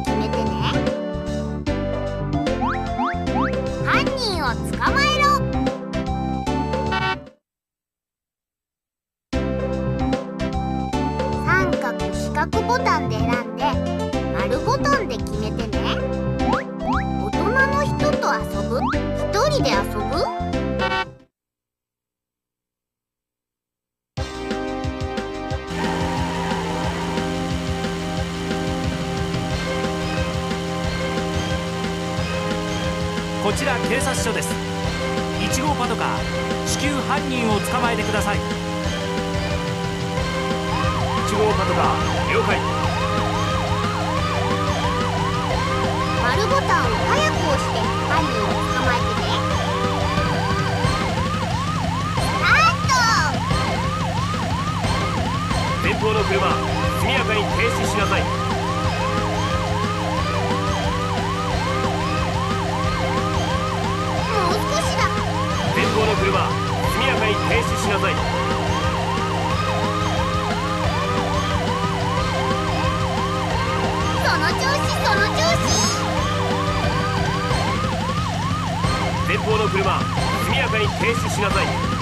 決めてね。犯人を捕まえろ。三角四角ボタンで選んで丸ボタンで決めてね。大人の人と遊ぶ？一人で遊ぶ？ こちら警察署です。1号パトカー、至急犯人を捕まえてください。1号パトカー、了解。 丸ボタンを早く押して犯人を捕まえてね。スタート。 前方の車、速やかに停止しなさい。前方の車、速やかに停止しなさい。 その調子その調子。 前方の車、速やかに停止しなさい。